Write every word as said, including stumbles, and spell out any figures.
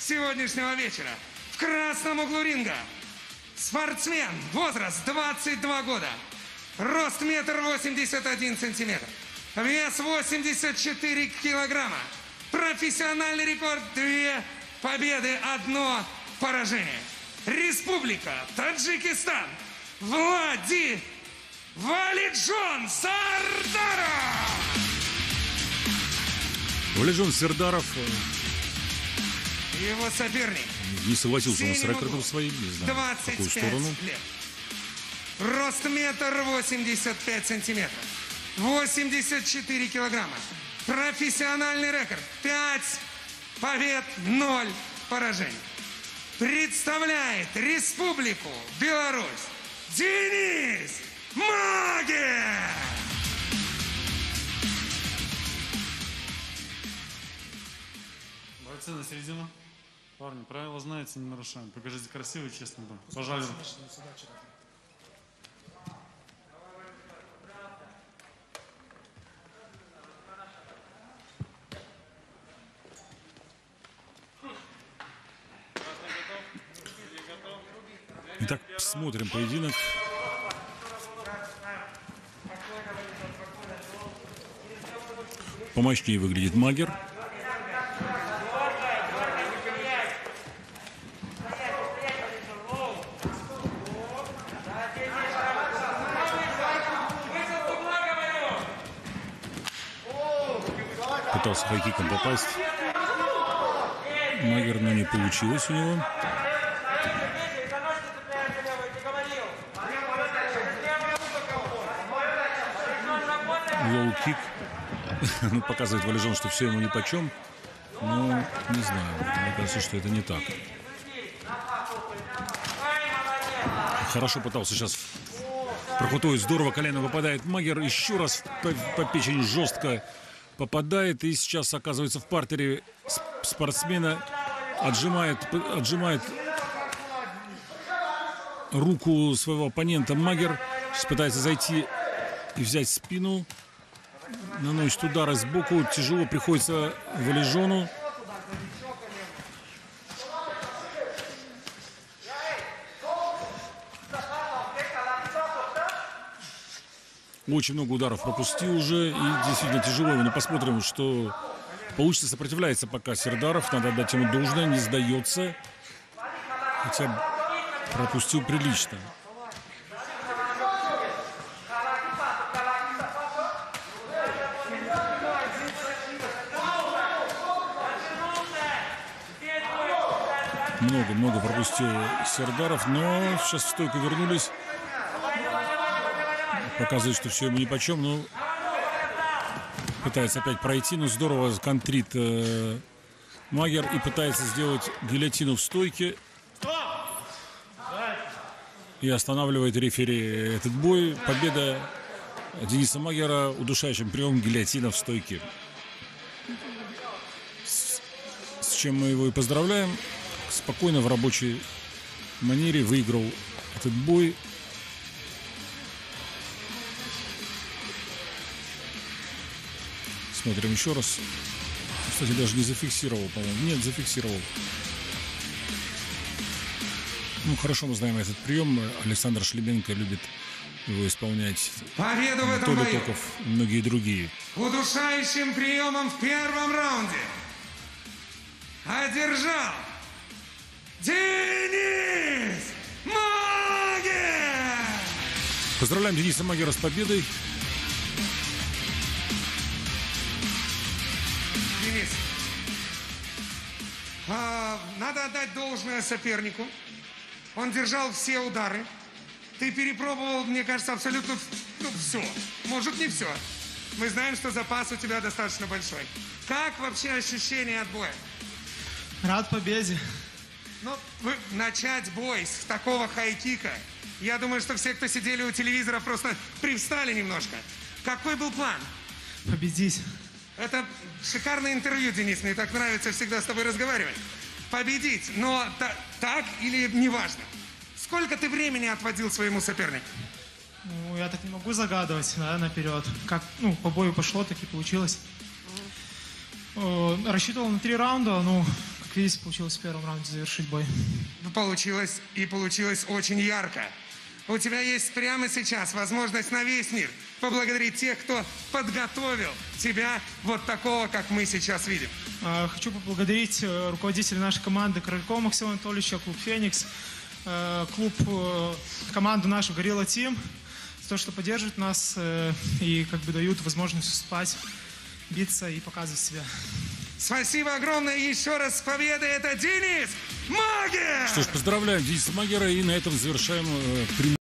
сегодняшнего вечера. В красном углу ринга спортсмен, возраст двадцать два года, рост метр восемьдесят один сантиметр, вес восемьдесят четыре килограмма, профессиональный рекорд две победы, одно поражение. Республика Таджикистан, Влади Валиджон Сардаров. Валиджон Сардаров. Его соперник. Не согласился он с рекордом своим, не знаю, в какую сторону. Лет. Рост метр восемьдесят пять сантиметров. восемьдесят четыре килограмма. Профессиональный рекорд. пять побед, ноль поражений. Представляет Республику Беларусь Денис Магер. Бойцы на середину. Парни, правила знаете, не нарушаем. Покажите красиво и честно. Да. Пожалуйста. Итак, смотрим поединок. Помощнее выглядит Магер. Пытался хайкиком попасть Магер, но не получилось у него. Лоу-кик. Ну, показывает Валиджон, что все ему нипочем. Но не знаю. Мне кажется, что это не так. Хорошо пытался сейчас. Прохутует здорово. Колено выпадает. Магер еще раз по, по печени жестко попадает. И сейчас оказывается в партере спортсмена. Отжимает, отжимает руку своего оппонента. Магер сейчас пытается зайти и взять спину. Наносит удары сбоку. Тяжело приходится Валиджону. Очень много ударов пропустил уже. И действительно тяжело. Но посмотрим, что получится. Сопротивляется пока Сардаров. Надо отдать ему должное. Не сдается. Хотя пропустил прилично. Много-много пропустил Сардаров, но сейчас в стойку вернулись. Показывает, что все ему нипочем, но пытается опять пройти, но здорово контрит э, Магер и пытается сделать гильотину в стойке. И останавливает рефери этот бой. Победа Дениса Магера удушающим приемом гильотина в стойке. С, с чем мы его и поздравляем. Спокойно в рабочей манере выиграл этот бой. Смотрим еще раз. Кстати, даже не зафиксировал, по-моему. Нет, зафиксировал. Ну, хорошо мы знаем этот прием. Александр Шлебенко любит его исполнять. Победу в этом бою. Токов, многие другие. Удушающим приемом в первом раунде одержал Денис Магер! Поздравляем Дениса Магера с победой. Денис, а, надо отдать должное сопернику. Он держал все удары. Ты перепробовал, мне кажется, абсолютно ну, все. Может, не все. Мы знаем, что запас у тебя достаточно большой. Как вообще ощущения от боя? Рад победе. Ну, вы, начать бой с такого хай-кика, я думаю, что все, кто сидели у телевизора, просто привстали немножко. Какой был план? Победить. Это шикарное интервью, Денис, мне так нравится всегда с тобой разговаривать. Победить, но та, так или неважно. Сколько ты времени отводил своему сопернику? Ну, я так не могу загадывать, да, наперед. Как, ну, по бою пошло, так и получилось. Э, рассчитывал на три раунда, ну, как видите, получилось в первом раунде завершить бой. Получилось, и получилось очень ярко. У тебя есть прямо сейчас возможность на весь мир поблагодарить тех, кто подготовил тебя вот такого, как мы сейчас видим. Э, Хочу поблагодарить э, руководителя нашей команды Кролькова Максима Анатольевича, клуб «Феникс», э, клуб, э, команду нашу «Горилла Тим», за то, что поддерживают нас э, и как бы дают возможность выступать, биться и показывать себя. Спасибо огромное еще раз с победой. Это Денис Магер! Что ж, поздравляем Дениса Магера, и на этом завершаем э, прямую